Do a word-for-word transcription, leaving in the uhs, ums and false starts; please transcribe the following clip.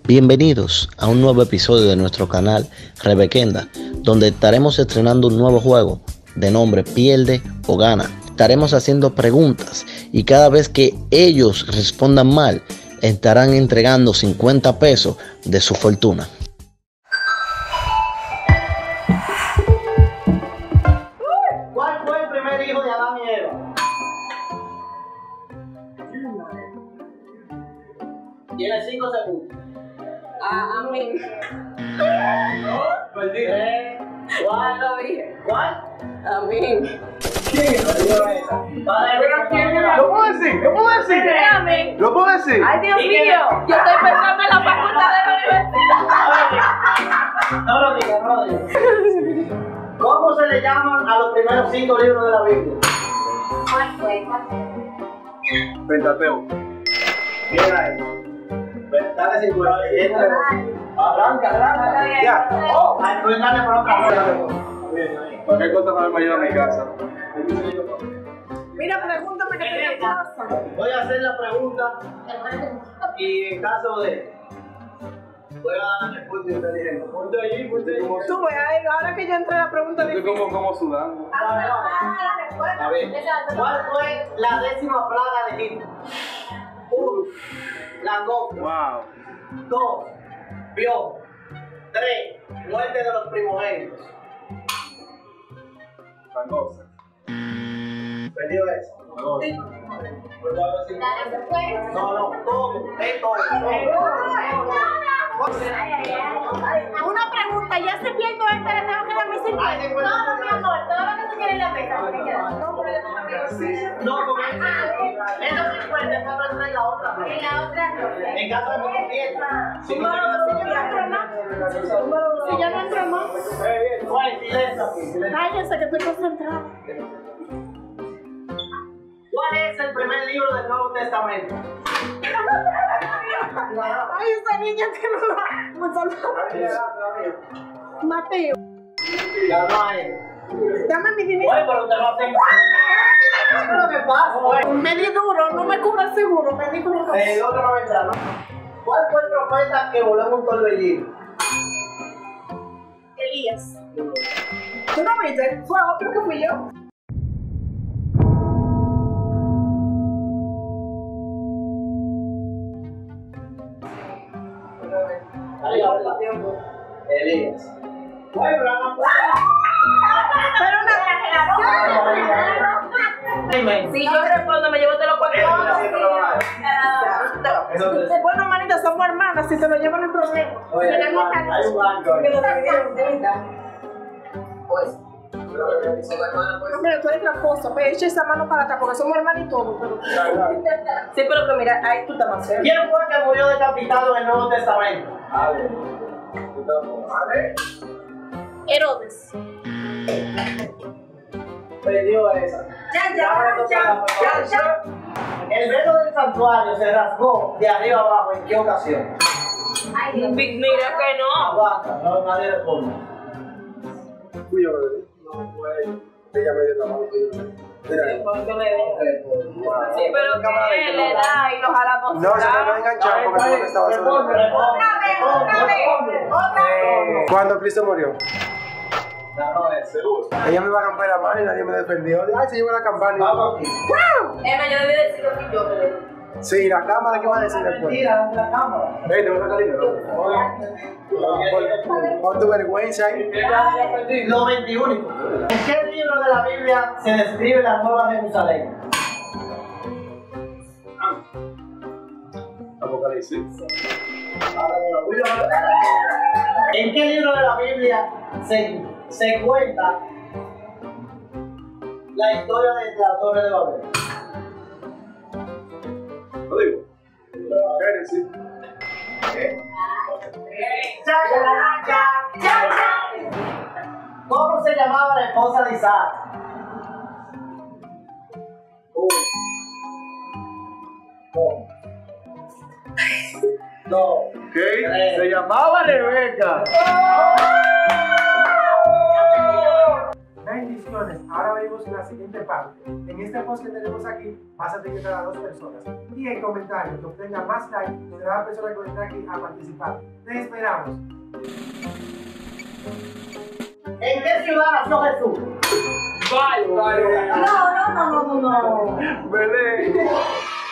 Bienvenidos a un nuevo episodio de nuestro canal Rebequenda, donde estaremos estrenando un nuevo juego de nombre Pierde o Gana. Estaremos haciendo preguntas y cada vez que ellos respondan mal, estarán entregando cincuenta pesos de su fortuna. ¿Cuál fue el primer hijo de Adán y Eva? Tiene cinco segundos. Ah, a mí. Perdí. Tres, ¿Cuál lo cuatro. dije? ¿Cuál? A mí. ¿Quién? ¿Lo puedo decir? ¿Lo puedo decir? A mí. ¿Lo puedo decir? Ay, Dios mío. Yo estoy pensando en la facultad de la universidad. No lo digas, no lo digas. ¿Cómo se le llaman a los primeros cinco libros de la Biblia? ¿Cuál fue? Pentateuco. Bien ahí. Dale cincuenta. Arranca, arranca. Ya. Oh, ay, pues dale por otra. Cualquier cosa para me ayuda a mi casa. Mira, pregúntame qué te pasa. Voy a hacer la pregunta y en caso de... Voy a darle punto inteligente. Punto ahí, punto ahí. Tú ves, ahí, ahora que yo entré a la pregunta Estoy difícil. como, como sudando. A ver, ¿cuál fue la décima plaga de Egipto? Uno, langosta. Wow. Dos, piojo. Tres, muerte de los primogénitos. Langosta. ¿Perdió eso? No, no, todo, es todo. Una pregunta, ya se pierdo esta, le tengo que dar mis cincuenta. No, mi amor, todo lo que tú quieres en la mesa. No, pero yo tengo que No, porque esta cincuenta para traer la otra. Y la otra no. En caso de que no pierda. Si no Si yo no entro más. Si yo no entro más. ¿cuál silencio aquí? Silencio. Cállese que estoy concentrada. ¿Cuál es el primer libro del Nuevo Testamento? Ay, esa niña que no va. Me salvó. Mateo. Ya no hay. Dame mi dinero. Oye, pero usted no hace. ¿Qué es lo que pasa, güey? Me di duro, no me cubra el seguro, me di duro. El otro no vendrá, ¿no? ¿Cuál fue el profeta que voló en un torbellino? Elías. ¿Tú no viste? Fue otro que fui yo. Ahí habla. Elías. Bueno, pero hagan Pero una exageración. Si yo respondo, me llevo de los cuatro. Bueno, manita, somos hermanas, si se lo llevan el problema. Oye, hay un blanco, hay un blanco ahí. Que lo dividieron, ¿verdad? Pues. Mira, tú eres tramposo, pues echa esa mano para atrás, porque somos hermanos y todo, pero... Sí, pero que mira, ahí tú estás más cerca. ¿Quién fue que murió decapitado en el Nuevo Testamento? A ver. Herodes. Perdió esa. Ya, ya, ya, ya, ya. El velo del santuario se rasgó de arriba abajo. ¿En qué ocasión? Ay, mira que no. Aguanta, no, nadie responde. Fui yo, bebé. No, fue. Ella me dio la mano. Mira. Sí, pero que le da y lo jalamos. No, se me va a enganchar porque no estaba Responde, solo. responde. Otra vez, otra vez, otra vez. Cuando Cristo murió, No, es seguro. ella me iba a romper la mano y nadie me defendió. Ay, se llevó la campana. Vamos aquí. Emma, yo debí decir lo que yo debí. Sí, la cámara, ¿qué va a decir después? Mentira, la cámara. Ey, te voy a sacar dinero. Pon- Pon tu vergüenza ahí. Lo veintiuno. ¿En qué libro de la Biblia se describe la Nueva Jerusalén? Apocalipsis. ¿En qué libro de la Biblia se, se cuenta la historia de la Torre de Babel? Lo digo. Génesis. Ya, ya, ya, ya, ya. ¿Cómo se llamaba la esposa de Isaac? Uno. Dos. Dos. ¿Qué? Se llamaba Rebeca. bendiciones. Ahora venimos en la siguiente parte. En este post que tenemos aquí, vas a etiquetar a dos personas. Y el comentario que obtenga más like será la persona que vendrá aquí a participar. Te esperamos. ¿En qué ciudad nació Jesús? No, no, no, no, no, no. Belén.